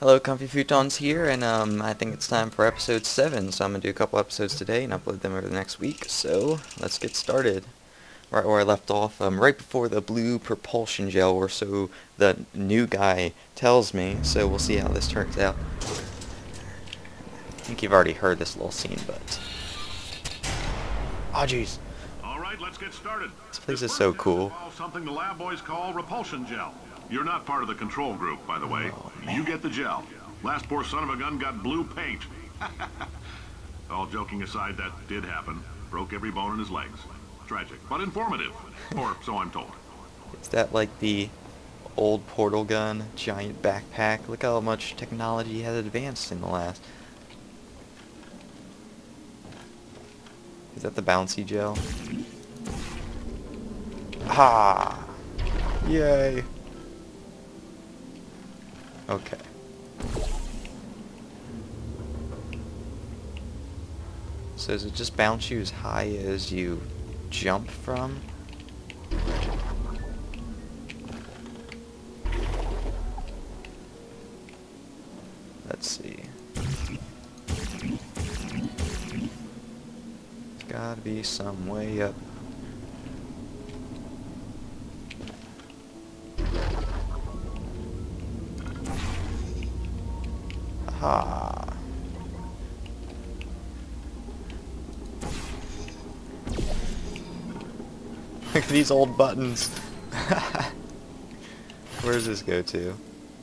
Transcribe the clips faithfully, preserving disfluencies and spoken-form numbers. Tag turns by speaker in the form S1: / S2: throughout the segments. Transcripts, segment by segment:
S1: Hello, Comfy Futons here, and um, I think it's time for episode seven, so I'm going to do a couple episodes today and upload them over the next week, so let's get started. Right where I left off, um, right before the blue propulsion gel, or so the new guy tells me, so we'll see how this turns out. I think you've already heard this little scene, but... Oh, jeez.
S2: Alright, let's get started.
S1: This place is so cool.
S2: Something the lab boys call repulsion gel. You're not part of the control group, by the way.
S1: Oh,
S2: you get the gel. Last poor son of a gun got blue paint. All joking aside, that did happen. Broke every bone in his legs. Tragic, but informative. Or so I'm told.
S1: Is that like the old portal gun, giant backpack? Look how much technology has advanced in the last... Is that the bouncy gel? Ha! Yay! Okay. So does it just bounce you as high as you jump from? Let's see. There's gotta be some way up. Aha. Look at these old buttons. Where does this go to?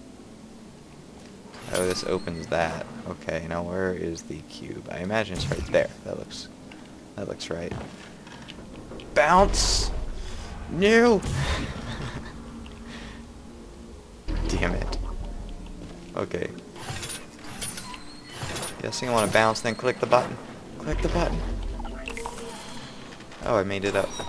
S1: Oh, this opens that. Okay, now where is the cube? I imagine it's right there. That looks that looks right. Bounce! No! Damn it. Okay. Guessing I want to bounce, then click the button. Click the button. Oh, I made it up.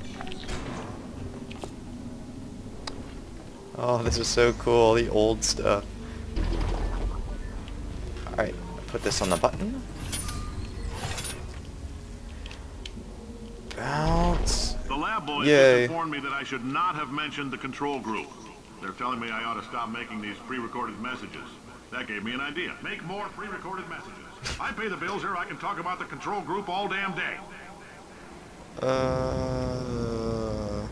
S1: Oh, this is so cool, the old stuff. Alright, put this on the button. Bounce.
S2: The lab boys
S1: Yay.
S2: just informed me that I should not have mentioned the control group. They're telling me I ought to stop making these pre-recorded messages. That gave me an idea. Make more pre-recorded messages. I pay the bills here, I can talk about the control group all damn day.
S1: Uh...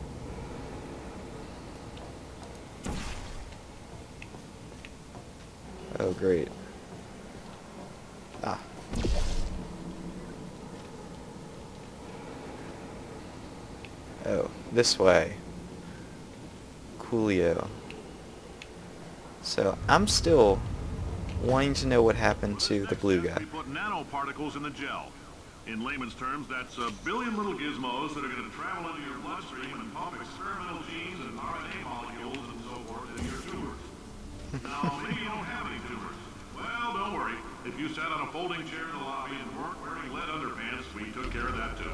S1: Oh, great. Ah. Oh, this way. Coolio. So, I'm still wanting to know what happened to the blue guy.
S2: We put nanoparticles in the gel. In layman's terms, that's a billion little gizmos that are going to travel into your bloodstream and pump experimental genes and R N A molecules and so forth into your tumors. Now, maybe you don't have any tumors. Well, don't worry. If you sat on a folding chair in the lobby and weren't wearing lead underpants, we took care of that too.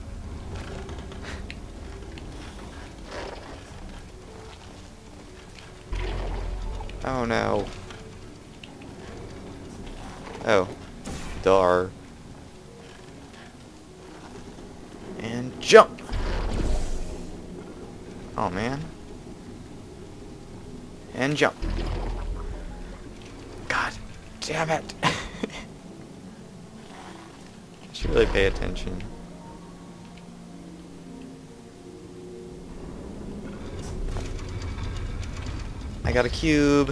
S1: Oh no. Oh. Dar. And jump! Oh man. And jump. God damn it. I should really pay attention. I got a cube.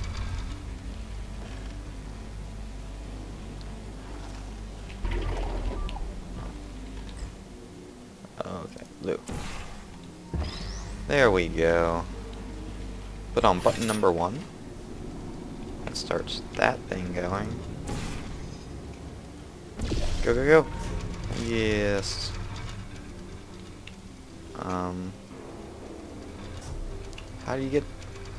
S1: Okay, blue. There we go. Put on button number one. That starts that thing going. Go, go, go. Yes. Um. How do you get...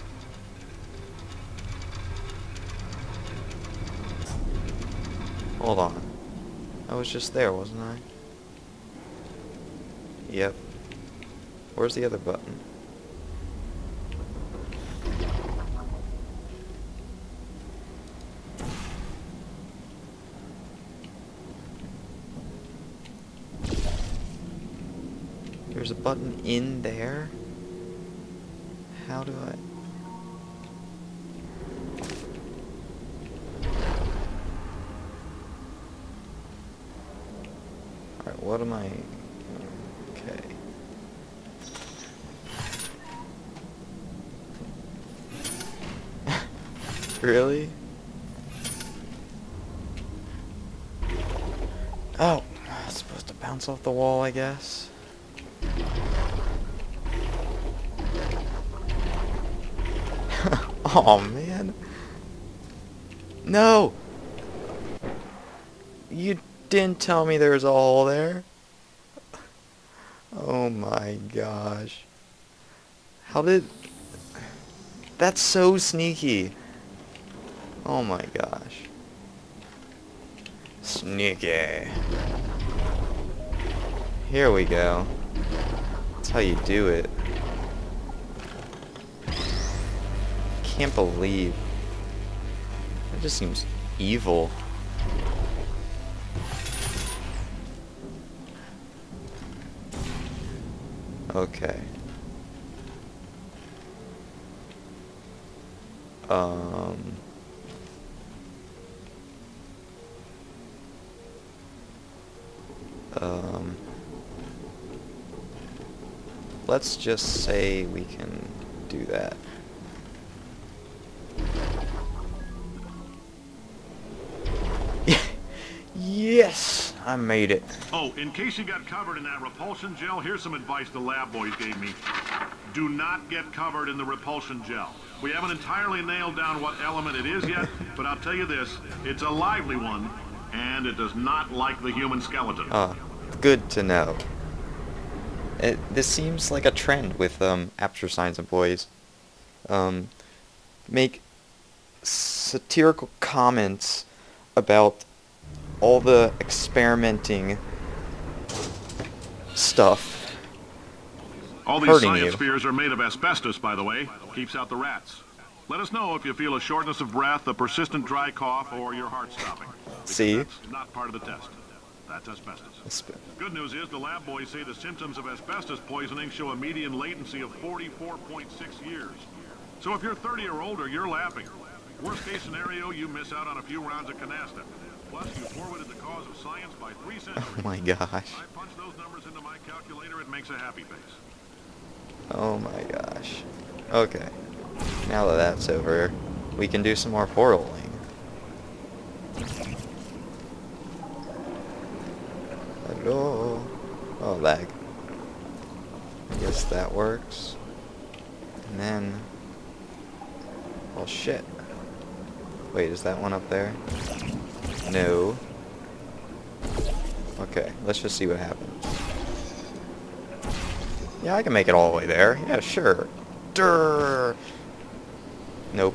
S1: Hold on. I was just there, wasn't I? Yep. Where's the other button? There's a button in there? How do I... what am I... Okay. Really? Oh, it's supposed to bounce off the wall, I guess. Oh man. No! You didn't tell me there was a hole there. Oh my gosh. How did... That's so sneaky. Oh my gosh. Sneaky. Here we go. That's how you do it. Can't believe. That just seems evil. Okay. Um... Um... Let's just say we can do that. Yes! I made it.
S2: Oh, in case you got covered in that repulsion gel, here's some advice the lab boys gave me. Do not get covered in the repulsion gel. We haven't entirely nailed down what element it is yet, but I'll tell you this, it's a lively one, and it does not like the human skeleton.
S1: Ah, good to know. It, this seems like a trend with um, Aperture Science employees. Um, make satirical comments about all the experimenting stuff.
S2: All these
S1: hurting
S2: science
S1: you.
S2: spheres are made of asbestos, by the way. Keeps out the rats. Let us know if you feel a shortness of breath, a persistent dry cough, or your heart stopping.
S1: See?
S2: That's not part of the test. That's asbestos.
S1: Aspe-
S2: Good news is the lab boys say the symptoms of asbestos poisoning show a median latency of forty-four point six years. So if you're thirty or older, you're laughing. Worst case scenario, you miss out on a few rounds of canasta. Plus, you forwarded the cause of science by three centuries.
S1: Oh my gosh.
S2: I punch those numbers into my calculator, it makes a happy face.
S1: Oh my gosh. Okay. Now that that's over, we can do some more portaling. Hello. Oh, lag. I guess that works. And then... Oh shit. Wait, is that one up there? No. Okay, let's just see what happens. Yeah, I can make it all the way there. Yeah, sure. Durr. Nope.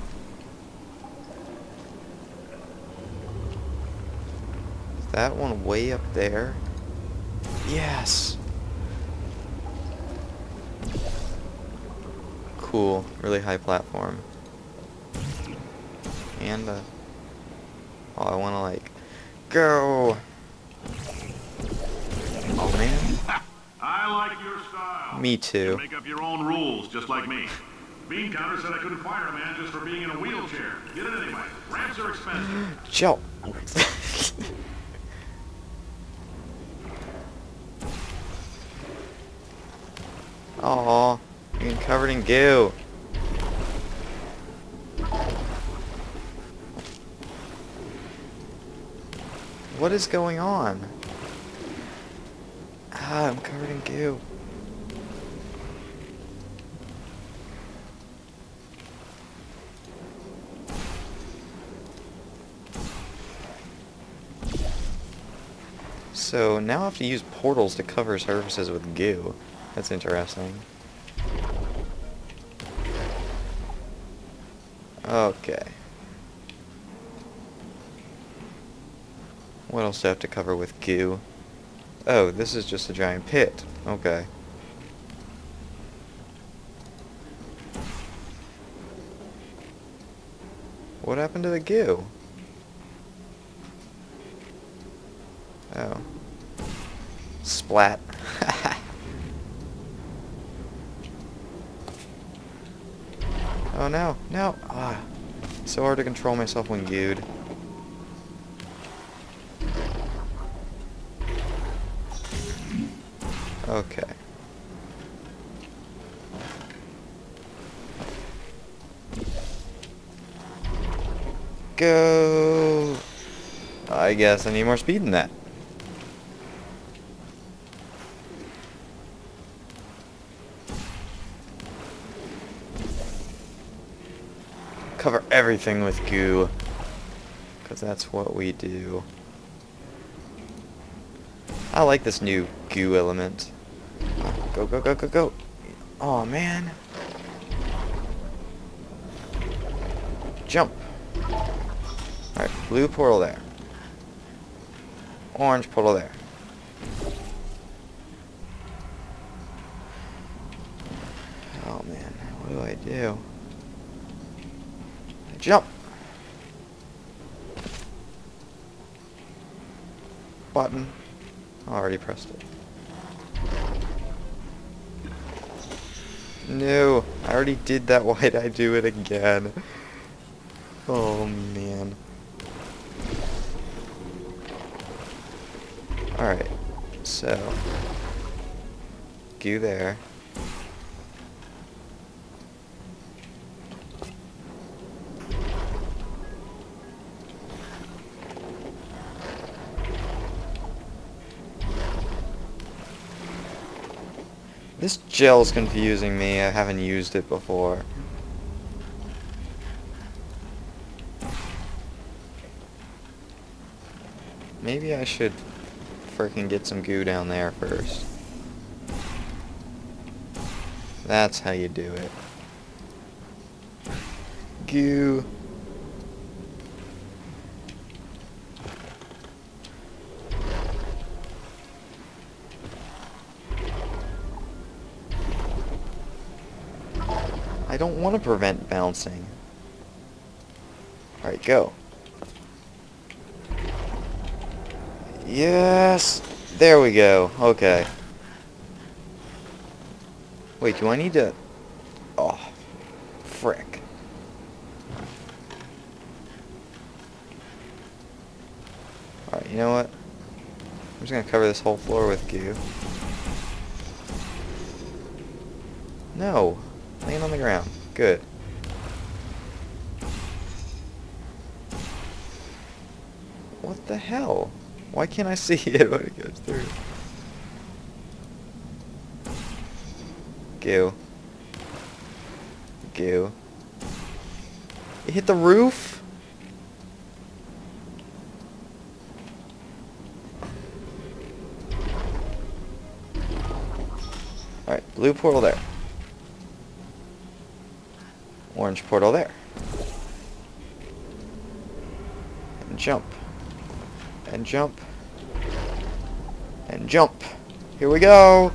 S1: Is that one way up there? Yes. Cool. Really high platform. And, uh... oh, I wanna, like... Go! Oh, man.
S2: I like your style.
S1: Me too.
S2: You make up your own rules, just like me. Bean Counter said I couldn't fire a man just for being in a wheelchair. Get it anyway. Ramps are expensive.
S1: Chill. Aw, you're getting covered in goo. What is going on? Ah, I'm covered in goo. So now I have to use portals to cover surfaces with goo. That's interesting. Okay. What else do I have to cover with goo? Oh, this is just a giant pit. Okay. What happened to the goo? Oh. Splat. Oh no, no! Ah, so hard to control myself when gooed. Okay. Go! I guess I need more speed than that. Cover everything with goo, because that's what we do. I like this new goo element. Go, go, go, go, go. Oh man. Jump. Alright, blue portal there. Orange portal there. Oh man, what do I do? Jump! Button. I already pressed it. No, I already did that. Why'd I do it again? Oh man. Alright, so goo there. This gel's confusing me. I haven't used it before. Maybe I should frickin' get some goo down there first. That's how you do it. Goo. I don't want to prevent bouncing. Alright, go. Yes! There we go. Okay. Wait, do I need to... Oh, frick. Alright, you know what? I'm just gonna cover this whole floor with goo. No. Laying on the ground. Good. What the hell? Why can't I see it when it goes through? Goo. Goo. It hit the roof? Alright, blue portal there. Orange portal there. And jump. And jump. And jump. Here we go.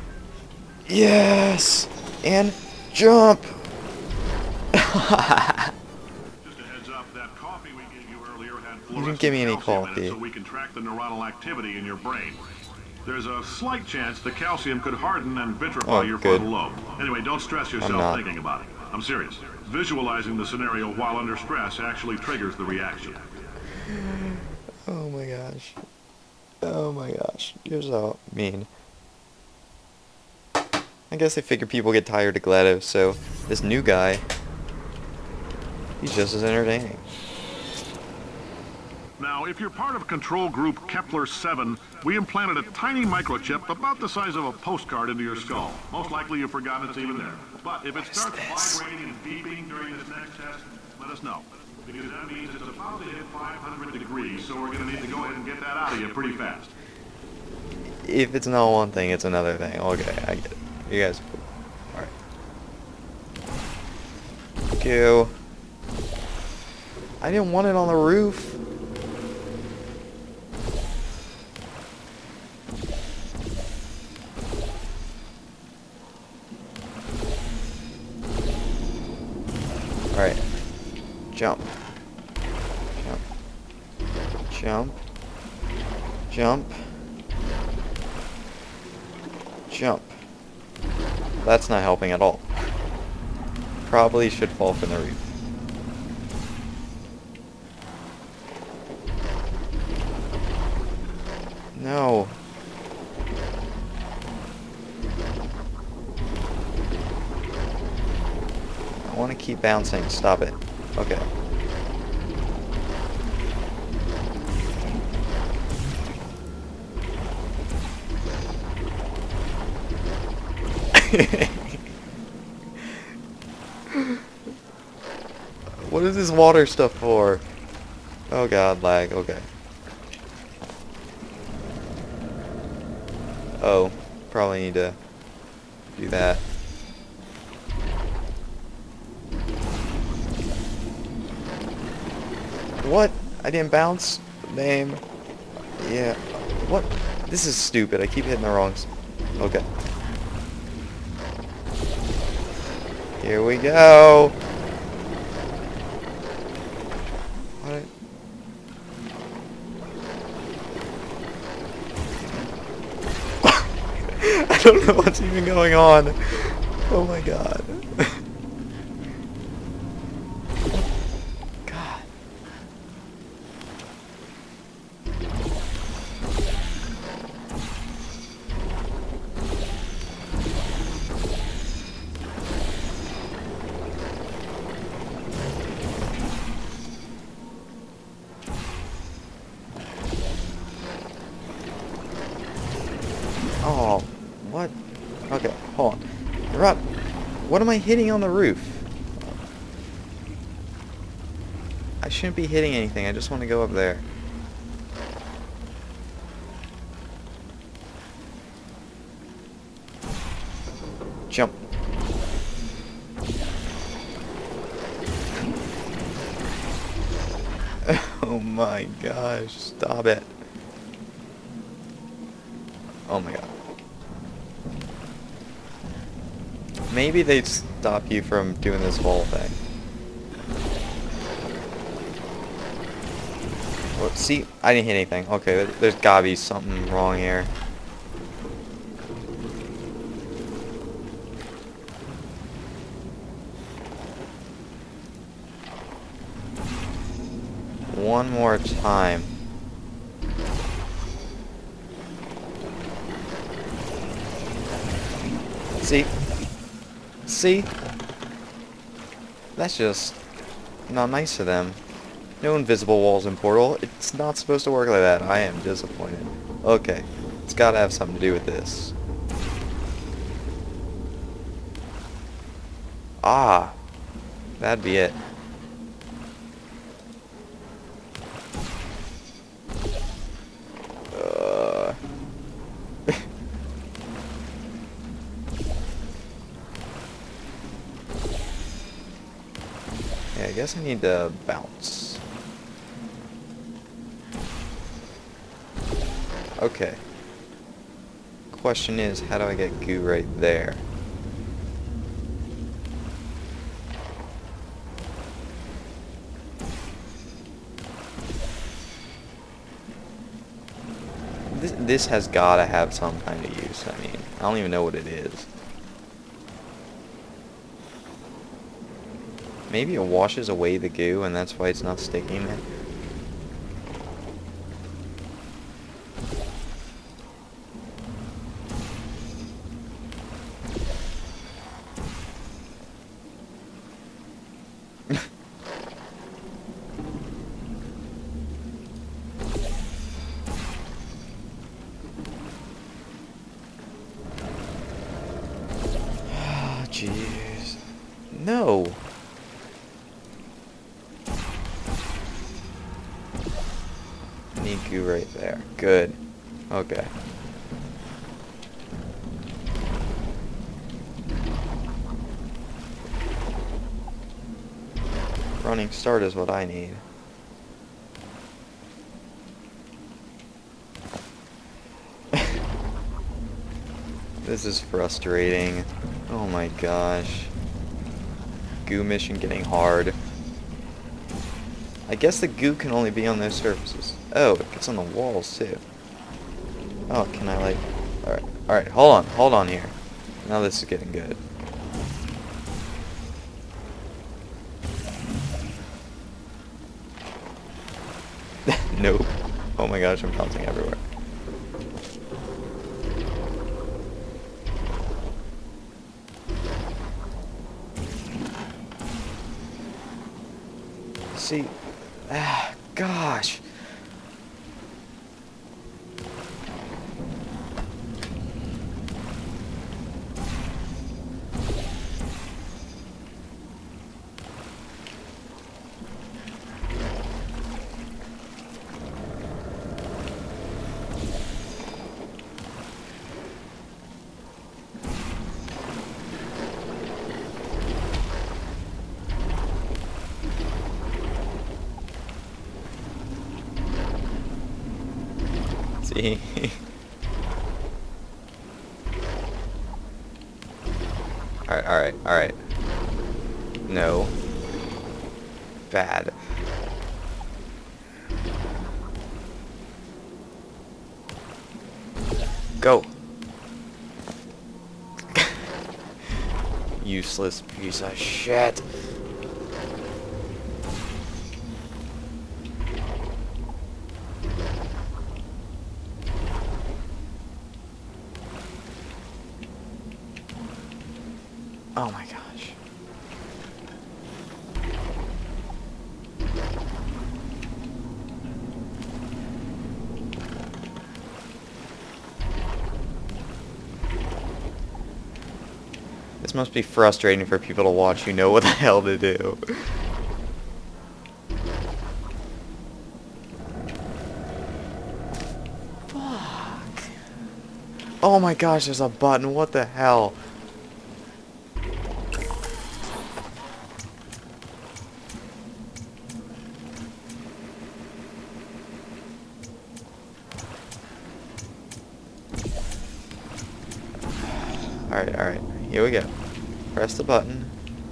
S1: Yes! And jump!
S2: Just a heads up, that coffee we gave you earlier had
S1: You didn't give me any
S2: calcium in it,
S1: coffee.
S2: so we can track the neuronal activity in your brain. There's a slight chance the calcium could harden and vitrify
S1: Oh,
S2: your
S1: good.
S2: frontal lobe. Anyway, don't stress
S1: I'm
S2: yourself
S1: not.
S2: thinking about it. I'm serious. Visualizing the scenario while under stress actually triggers the reaction.
S1: Oh my gosh. Oh my gosh. You're so mean. I guess they figure people get tired of GLaDOS, so this new guy, he's just as entertaining.
S2: Now, if you're part of control group Kepler seven, we implanted a tiny microchip about the size of a postcard into your skull. Most likely you've forgotten it's even there. But if it starts vibrating and beeping during this next test, let us know. Because that means it's about to hit five hundred degrees, so we're going to need to go ahead and get that out of you pretty fast.
S1: If it's not one thing, it's another thing. Okay, I get it. You guys are cool. Alright. Go. I didn't want it on the roof. Alright. Jump. Jump. Jump. Jump. Jump. That's not helping at all. Probably should fall from the roof. No. keep bouncing. Stop it. Okay. What is this water stuff for? Oh god, lag. Okay. Oh, probably need to do that. What? I didn't bounce? Name. Yeah. What? This is stupid. I keep hitting the wrongs. Okay. Here we go. What? I don't know what's even going on. Oh my god. God. Oh, what? Okay, hold on. Rob, what am I hitting on the roof? I shouldn't be hitting anything. I just want to go up there. Jump. Oh my gosh, stop it. Oh my god. Maybe they'd stop you from doing this whole thing. Well, see, I didn't hit anything. Okay, there, there's gotta be something wrong here. One more time. See? See? That's just not nice of them. No invisible walls in Portal. It's not supposed to work like that. I am disappointed. Okay. It's gotta have something to do with this. Ah. That'd be it. Uh. Yeah, I guess I need to bounce. Okay. Question is, how do I get goo right there? This, this has gotta have some kind of use. I mean, I don't even know what it is. Maybe it washes away the goo and that's why it's not sticking there. Jeez. No. Need goo right there. Good. Okay. Running start is what I need. This is frustrating. Oh my gosh. Goo mission getting hard. I guess the goo can only be on those surfaces. Oh, it gets on the walls too. Oh, can I like... Alright, alright, hold on, hold on here. Now this is getting good. Nope. Oh my gosh, I'm bouncing everywhere. See, ah, gosh. See? Alright, alright, alright. No. Bad. Go! Useless piece of shit. Oh my gosh. This must be frustrating for people to watch who know what the hell to do. Fuck. Oh my gosh, there's a button. What the hell? Alright, alright. Here we go. Press the button.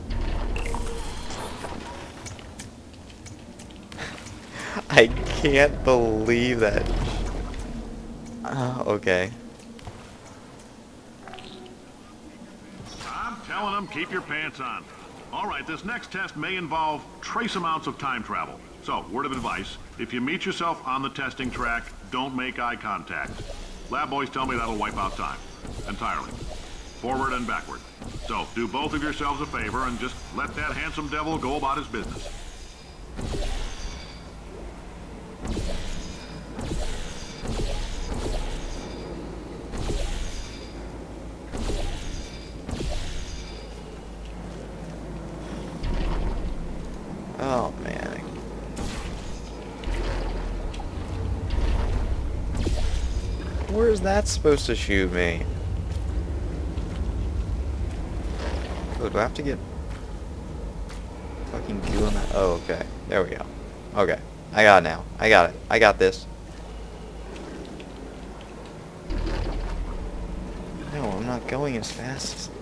S1: I can't believe that. Uh, okay.
S2: I'm telling them, keep your pants on. All right, this next test may involve trace amounts of time travel. So, word of advice, if you meet yourself on the testing track, don't make eye contact. Lab boys tell me that'll wipe out time. Entirely. Forward and backward. So, do both of yourselves a favor and just let that handsome devil go about his business.
S1: Oh man. Where is that supposed to shoot me? Oh, do I have to get fucking goo on that? Oh, okay. There we go. Okay. I got it now. I got it. I got this. No, I'm not going as fast as...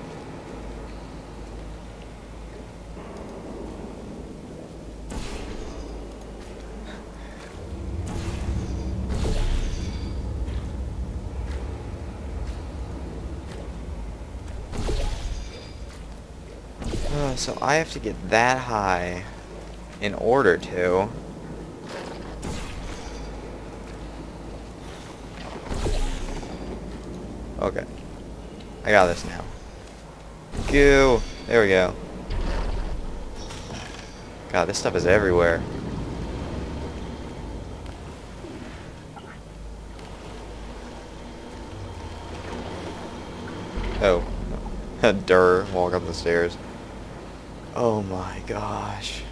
S1: Uh, so I have to get that high in order to... Okay. I got this now. Goo! There we go. God, this stuff is everywhere. Oh. Durr, walk up the stairs. Oh my gosh.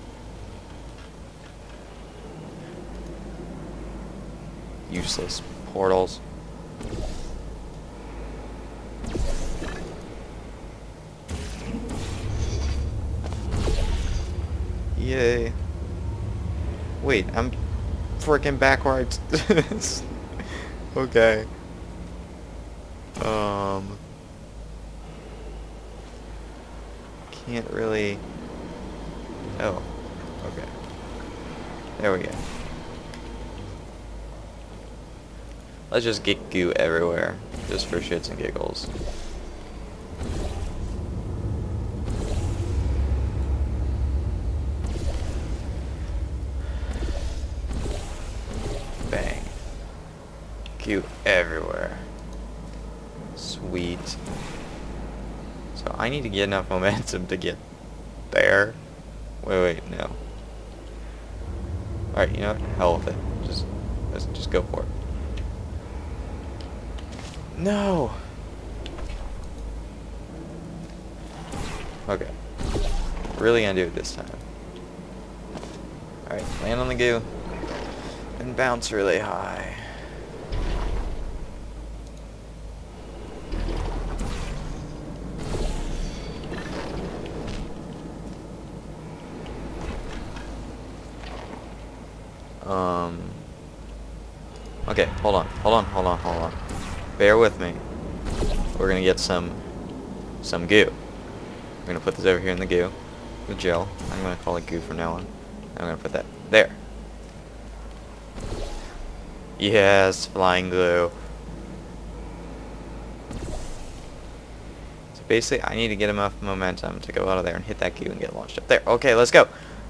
S1: Useless portals. Yay. Wait, I'm freaking backwards. Okay. Um... Can't really... Oh. Okay. There we go. Let's just get goo everywhere. Just for shits and giggles. Bang. Goo everywhere. Sweet. So I need to get enough momentum to get there. Wait, wait, no. Alright, you know what? Hell with it. Just, just, just go for it. No! Okay. Really gonna do it this time. Alright, land on the goo. And bounce really high. Um. Okay, hold on, hold on, hold on, hold on. Bear with me. We're gonna get some, some goo. We're gonna put this over here in the goo, the gel. I'm gonna call it goo from now on. I'm gonna put that there. Yes, flying glue. So basically, I need to get enough momentum to go out of there and hit that goo and get launched up there. Okay, let's go.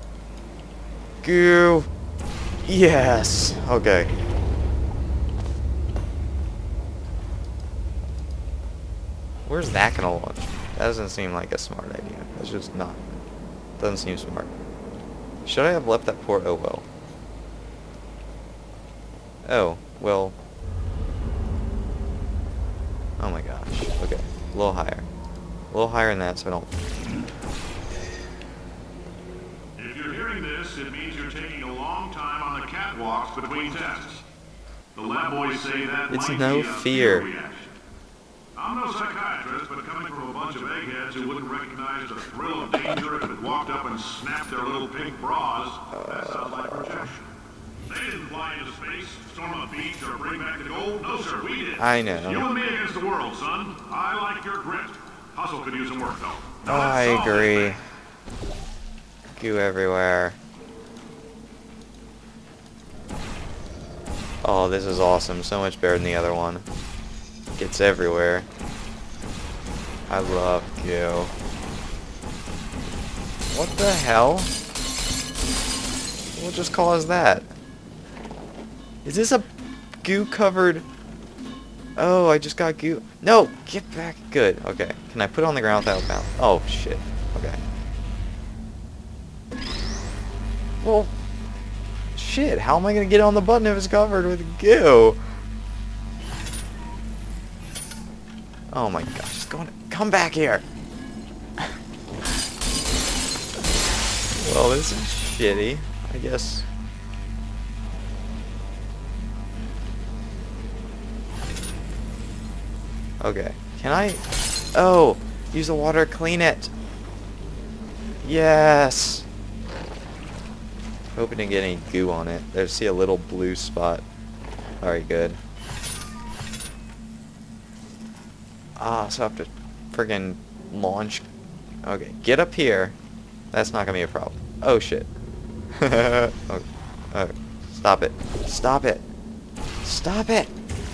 S1: Goo. Yes. Okay. Where's that gonna launch? That doesn't seem like a smart idea. That's just not. Doesn't seem smart. Should I have left that port? Oh well. Oh, well. Oh my gosh. Okay. A little higher. A little higher than that so I don't...
S2: If you're hearing this, it means you're taking a long time on the catwalks between tests. The lab boys say that
S1: It's
S2: might
S1: no
S2: be a
S1: fear.
S2: reaction. I'm no psychiatrist, but coming from a bunch of eggheads who wouldn't recognize the thrill of danger if it walked up and snapped their little pink bras, that sounds like projection. They didn't fly into space, storm a beach, or bring back the gold. No, sir, we did.
S1: I know.
S2: You and me against the world, son. I like your grit. Hustle could use some work, though. Now,
S1: I
S2: let's solve
S1: agree.
S2: this thing.
S1: Goo everywhere. Oh, this is awesome. So much better than the other one. Gets everywhere. I love goo. What the hell? What just caused that? Is this a goo covered... Oh, I just got goo... No! Get back! Good. Okay. Can I put it on the ground without bounce? Oh, shit. Okay. Well... Shit, how am I gonna get on the button if it's covered with goo? Oh my gosh, it's going to... Come back here! Well, this is shitty. I guess... Okay. Can I... Oh! Use the water to clean it! Yes! Hoping to get any goo on it. There's see a little blue spot. Alright, good. Ah, so I have to friggin' launch. Okay, get up here. That's not gonna be a problem. Oh shit. oh, oh, stop it. Stop it. Stop it!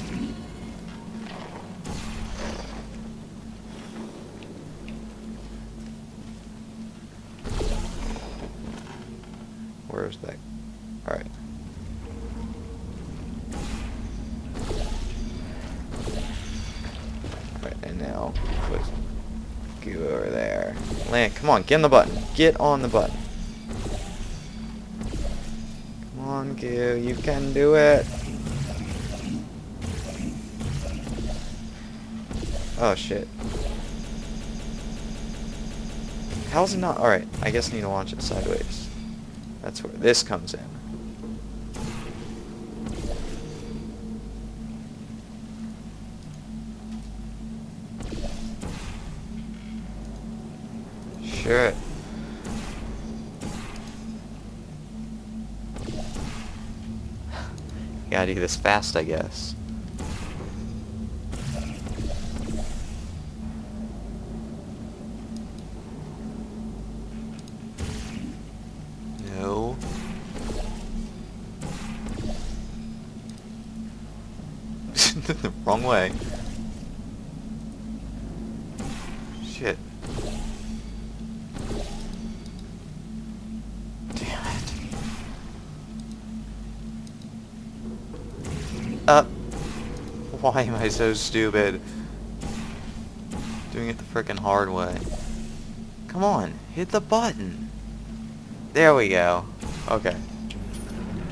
S1: Where's that? Alright. Alright, and now put goo over there. Land, come on, get on the button. Get on the button. Come on, goo, you can do it. Oh shit. How's it not? Alright, I guess I need to launch it sideways. That's where this comes in. Shit. Gotta do this fast, I guess. No. The wrong way. Shit. Damn it. Uh. Why am I so stupid? Doing it the frickin' hard way. Come on, hit the button. There we go. Okay.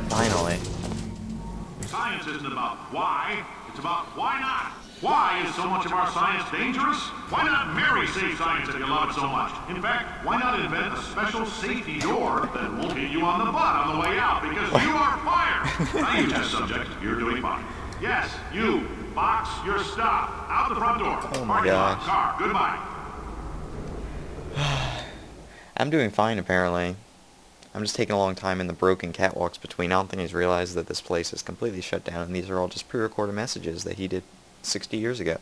S1: Finally.
S2: Science isn't about why, it's about why not. Why is so much of our science dangerous? Why not marry safe science if you love it so much? In fact, why not invent a special safety door that won't hit you on the butt on the way out because you are fired? Now you test subject, you're doing fine. Yes, you, box your stuff. Out the front door.
S1: Oh my
S2: Parking lot,
S1: gosh.
S2: car, goodbye.
S1: I'm doing fine, apparently. I'm just taking a long time in the broken catwalks between. I don't think he's realized that this place is completely shut down, and these are all just pre-recorded messages that he did sixty years ago.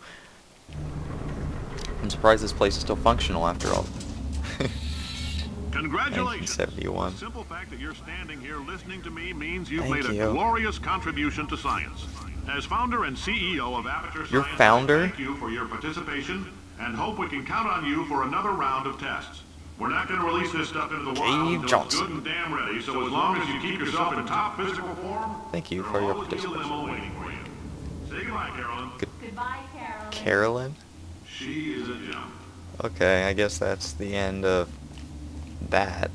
S1: I'm surprised this place is still functional after all.
S2: Congratulations.
S1: nineteen seventy-one.
S2: The simple fact that you're standing here listening to me means you've
S1: Thank
S2: made a
S1: you.
S2: glorious contribution to science. As founder and C E O of Aperture
S1: You're
S2: Science,
S1: founder?
S2: I thank you for your participation and hope we can count on you for another round of tests. We're not going to release this stuff into the wild
S1: Dave
S2: until
S1: Johnson.
S2: it's good and damn ready, so as long as you keep yourself in top physical form,
S1: Thank you
S2: there'll
S1: for your
S2: always be a
S1: participation.
S2: limo waiting for you. Say goodbye, Carolyn.
S1: Good.
S3: Goodbye, Carolyn.
S1: Carolyn?
S2: She is a gem.
S1: Okay, I guess that's the end of that.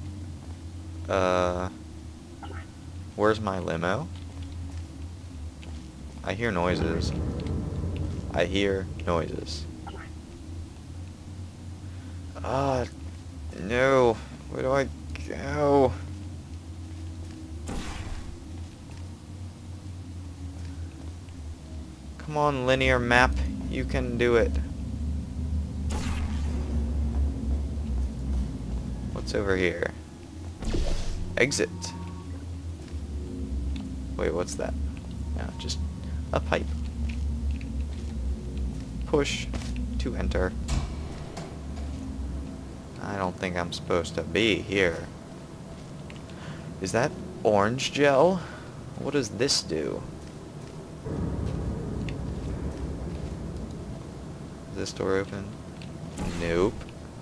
S1: Uh, where's my limo? I hear noises. I hear noises. Ah, no. Where do I go? Come on, linear map. You can do it. What's over here? Exit. Wait, what's that? No, just a pipe. Push to enter. I don't think I'm supposed to be here. Is that orange gel? What does this do? Is this door open? Nope.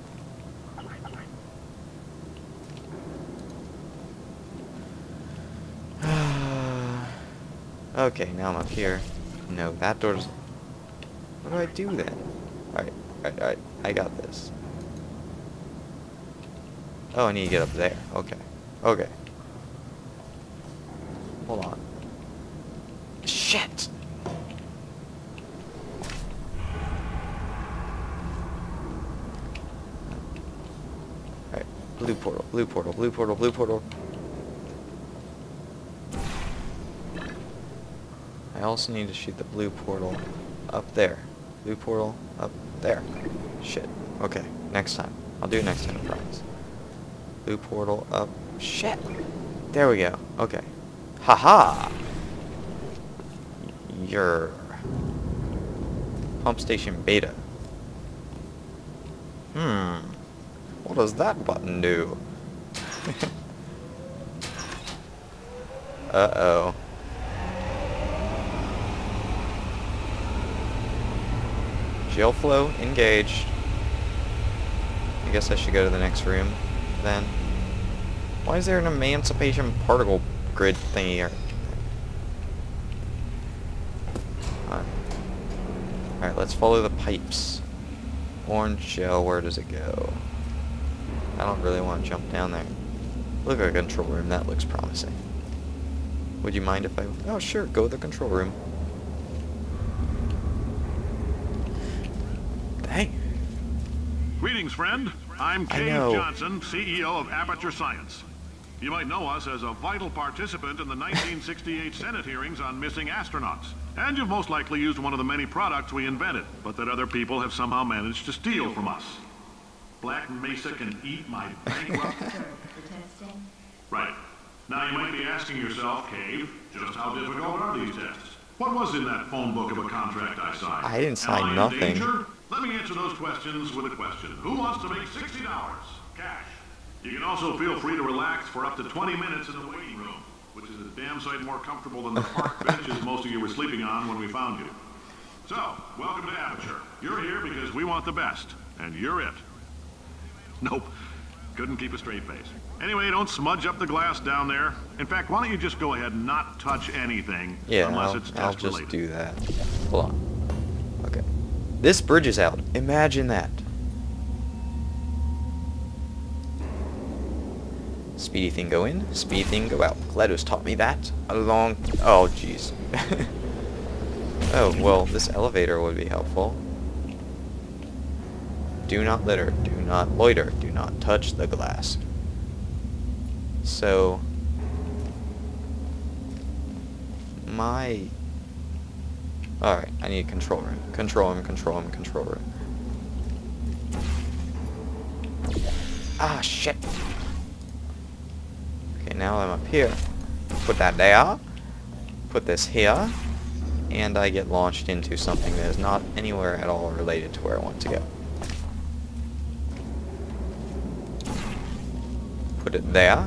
S1: Okay, now I'm up here. No, that door's... What do I do then? Alright, alright, alright. I got this. Oh, I need to get up there. Okay. Okay. Hold on. Shit! Alright. Blue portal, blue portal, blue portal, blue portal. I also need to shoot the blue portal up there. Blue portal up there. Shit. Okay, next time. I'll do it next time, I promise. Blue portal up. Shit! There we go. Okay. Haha! Your pump station beta. Hmm. What does that button do? Uh-oh. Gel flow engaged. I guess I should go to the next room then. Why is there an emancipation particle grid thingy here? Alright. Alright, let's follow the pipes. Orange gel, where does it go? I don't really want to jump down there. Look at a control room, that looks promising. Would you mind if I... Oh, sure, go to the control room. Dang.
S2: Greetings, friend. I'm
S1: I
S2: Cave
S1: know.
S2: Johnson, C E O of Aperture Science. You might know us as a vital participant in the nineteen sixty-eight Senate hearings on missing astronauts. And you've most likely used one of the many products we invented, but that other people have somehow managed to steal from us. Black Mesa can eat my bankrupt... Right. Now you might be asking yourself, Cave, just how difficult are these tests? What was in that phone book of a contract I signed?
S1: I didn't sign
S2: Am I in
S1: nothing.
S2: danger? Let me answer those questions with a question. Who wants to make sixty dollars? Cash. You can also feel free to relax for up to twenty minutes in the waiting room, which is a damn sight more comfortable than the park benches most of you were sleeping on when we found you. So, welcome to Aperture. You're here because we want the best, and you're it. Nope. Couldn't keep a straight face. Anyway, don't smudge up the glass down there. In fact, why don't you just go ahead and not touch anything
S1: Yeah,
S2: unless
S1: I'll,
S2: it's
S1: I'll
S2: test
S1: just
S2: related.
S1: do that. Hold on. Okay. This bridge is out. Imagine that. Speedy thing go in, speedy thing go out. GLaDOS taught me that a long... Oh, jeez. Oh, well, this elevator would be helpful. Do not litter, do not loiter, do not touch the glass. So... My... Alright, I need a control room. Control room, control room, control room. Ah, shit! Okay, now I'm up here. Put that there. Put this here. And I get launched into something that is not anywhere at all related to where I want to go. Put it there.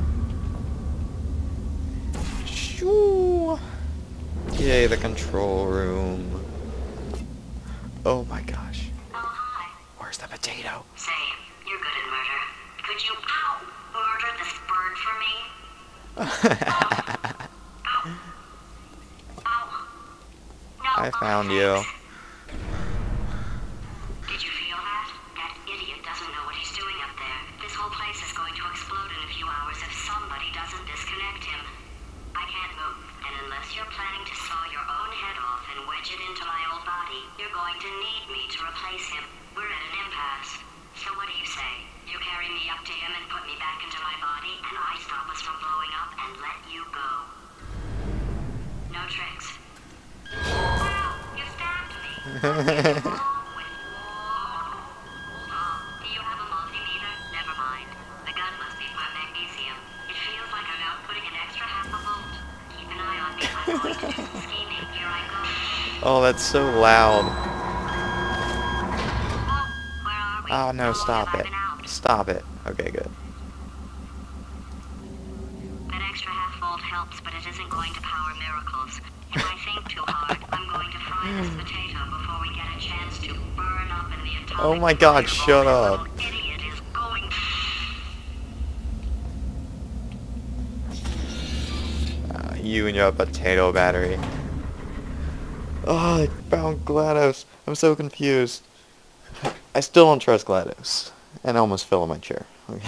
S1: Shoo! Yay, the control room. Oh my gosh.
S3: Oh, hi.
S1: Where's the potato?
S3: Say, you're good at murder. Could you, ow, murder this bird for me? Ow. Ow. Ow. No,
S1: I found you.
S3: Did you feel that? That idiot doesn't know what he's doing up there. This whole place is going to explode in a few hours if somebody doesn't disconnect him. I can't move, and unless you're planning to saw your own head off and wedge it into my old body, you're going to need me to replace him. We're at an impasse. So what do you say? You carry me up to him and put me back into my body, and I stop us from blowing up and let you go. No tricks. Wow, you stabbed me. What's wrong with Oh, do you have a multimeter? Never mind. The gun must be for magnesium. It feels like I'm outputting an extra half a volt. Keep an eye on me. I'm going to do some scheming. Here I go.
S1: Oh, that's so loud.
S3: Oh, where are we?
S1: Oh, no,
S3: How long
S1: stop
S3: have I
S1: it.
S3: been out?
S1: Stop it. Okay, good.
S3: That extra half volt helps, but it isn't going to power miracles. If I think too hard, I'm going to fry this potato before we get a chance to burn up in the atomic
S1: Oh my God,
S3: fireball
S1: shut
S3: that
S1: up.
S3: little idiot is going
S1: Uh, you and your potato battery. Oh, I found GLaDOS. I'm so confused. I still don't trust GLaDOS. And I almost fell on my chair. Okay.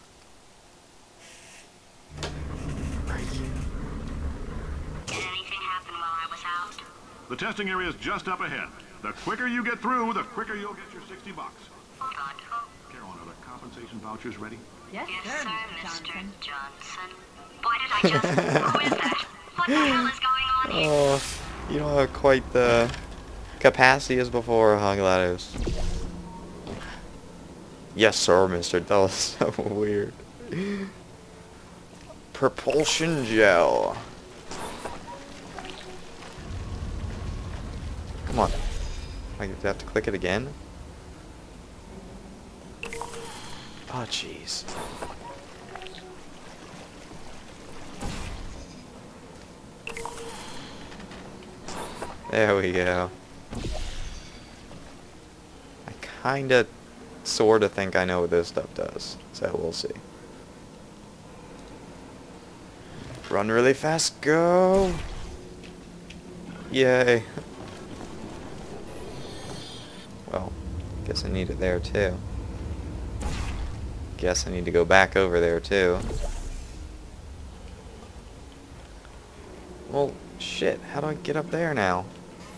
S3: Did anything happen while I was out?
S2: The testing area is just up ahead. The quicker you get through, the quicker you'll get your sixty bucks.
S3: Hold on. Oh,
S2: Carolyn, are the compensation vouchers ready?
S4: Yes,
S3: yes,
S4: sir,
S3: sir,
S4: Mister
S3: Mister
S4: Johnson.
S3: Johnson. Why did I just... Who is that? What the hell is going on here?
S1: Oh, you don't have quite the capacity as before, huh, GLaDOS? Yes, sir, mister. That was so weird. Propulsion gel. Come on. I have to click it again? Oh, jeez. There we go. I kinda, sorta think I know what this stuff does, so we'll see. Run really fast, go! Yay. Well, guess I need it there too. Guess I need to go back over there too. Well, shit, how do I get up there now?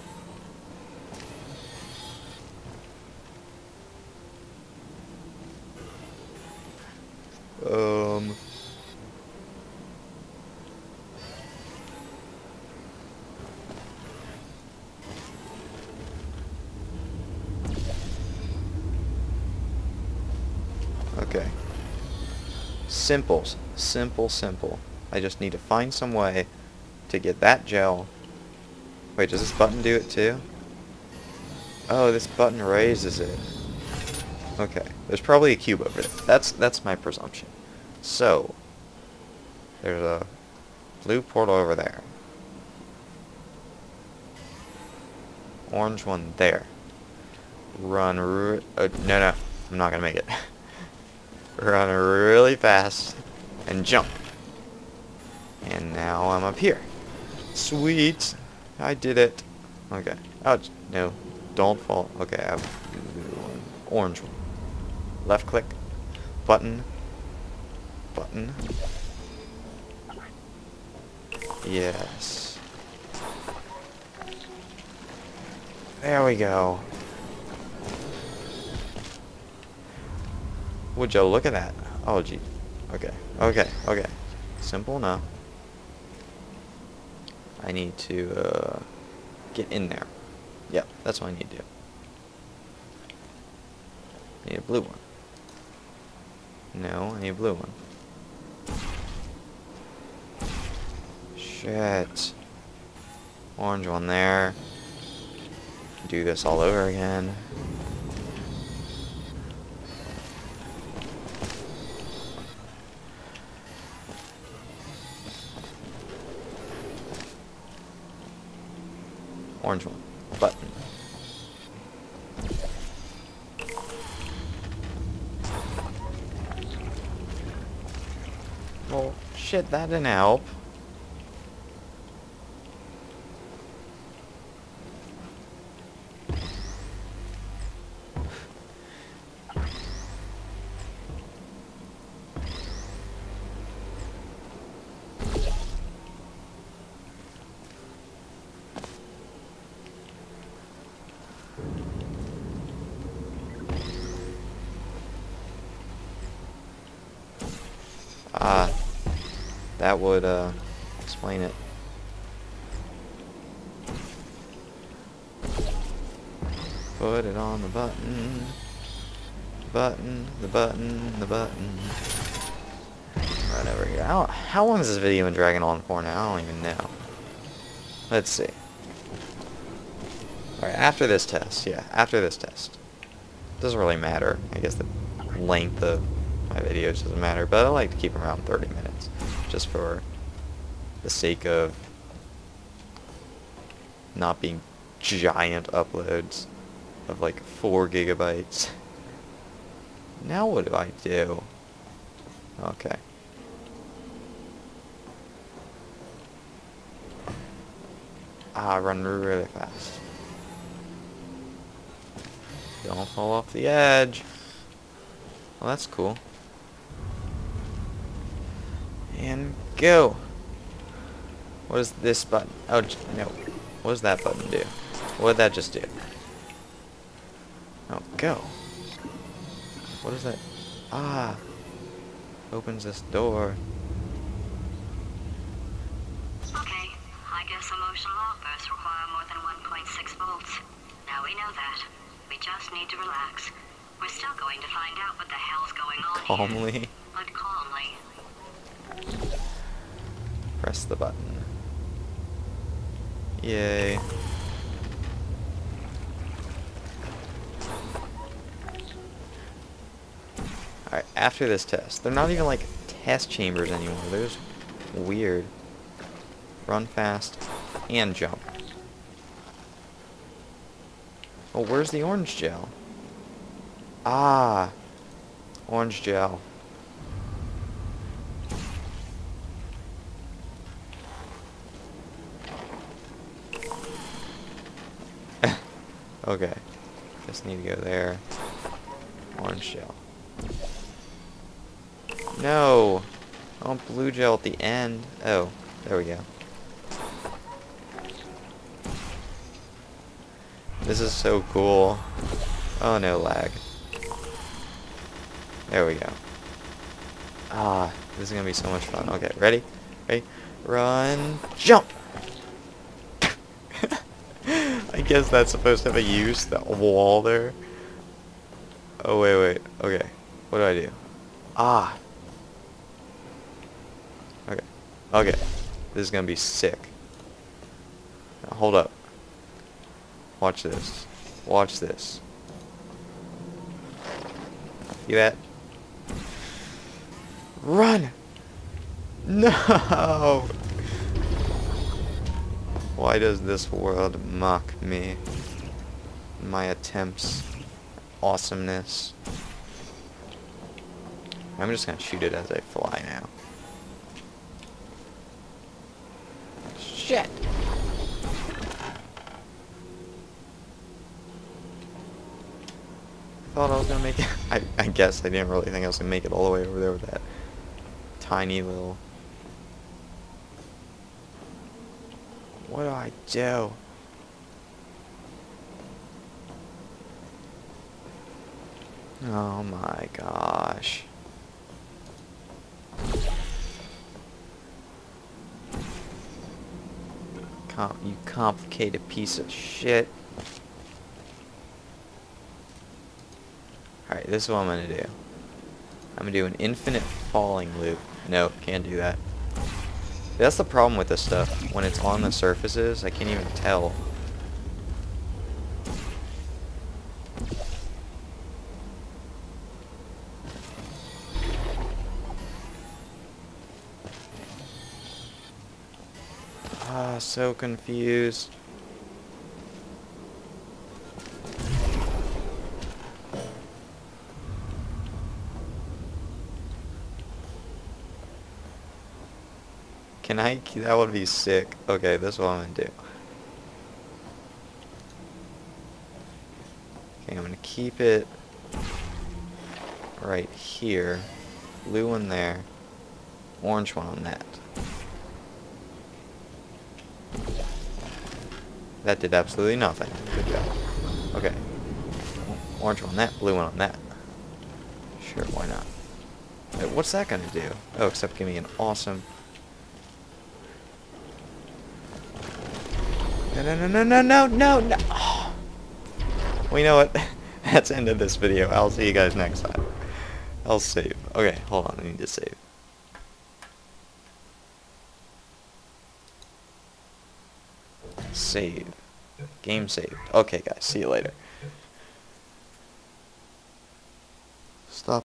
S1: Um... Okay. Simple, simple, simple. I just need to find some way to get that gel. Wait, does this button do it too? Oh, this button raises it. Okay, there's probably a cube over there. That's that's my presumption. So, there's a blue portal over there. Orange one there. Run r- uh, no, no, I'm not gonna make it. Run really fast and jump. And now I'm up here. Sweet. I did it. Okay. Oh, no. Don't fall. Okay, I have one. Orange one. Left click. Button. Button. Yes. There we go. Would you look at that? Oh, gee. Okay. Okay. Okay. Simple enough. I need to uh, get in there. Yep, that's what I need to do. I need a blue one. No, I need a blue one. Shit. Orange one there. Do this all over again. Orange one. Button. Well, shit, that didn't help. Ah, that would uh, explain it. Put it on the button, button, the button, the button. Right over here. How, how long has this video been dragging on for now? I don't even know. Let's see. Alright, after this test, yeah, after this test. Doesn't really matter. I guess the length of my videos doesn't matter, but I like to keep them around thirty minutes, just for the sake of not being giant uploads of like four gigabytes. Now what do I do? Okay. Ah, run really fast. Don't fall off the edge. Well, that's cool. And go. What is this button? Oh, no. What does that button do? What did that just do? Oh, go. What is that? Ah. Opens this door.
S3: Okay, I guess emotional outbursts require more than one point six volts. Now we know that. We just need to relax. We're still going to find out what the hell's going on
S1: Calmly.
S3: here. But calmly.
S1: Press the button. Yay. Alright, after this test. They're not even like test chambers anymore. They're just weird. Run fast and jump. Oh, where's the orange gel? Ah, orange gel. Okay, just need to go there. Orange gel. No! I want blue gel at the end. Oh, there we go. This is so cool. Oh no, lag. There we go. Ah, this is gonna be so much fun. Okay, ready? Ready? Run, jump! I guess that's supposed to have a use, that wall there. Oh, wait, wait. Okay. What do I do? Ah. Okay. Okay. This is gonna be sick. Now, hold up. Watch this. Watch this. See that? Run! No! Why does this world mock me? My attempts. Awesomeness. I'm just gonna shoot it as I fly now. Shit! I thought I was gonna make it. I, I guess I didn't really think I was gonna make it all the way over there with that tiny little What do I do? Oh my gosh. Com you complicated piece of shit. Alright, this is what I'm gonna do. I'm gonna do an infinite falling loop. No, can't do that. That's the problem with this stuff. When it's on the surfaces, I can't even tell. Ah, so confused. Can I? That would be sick. Okay, this is what I'm gonna do. Okay, I'm gonna keep it right here. Blue one there. Orange one on that. That did absolutely nothing. Good job. Okay. Orange one on that, blue one on that. Sure, why not? Wait, what's that gonna do? Oh, except give me an awesome... No, no, no, no, no, no, no, no! Oh. Well, you know what? That's the end of this video. I'll see you guys next time. I'll save. Okay, hold on. I need to save. Save. Game saved. Okay, guys. See you later.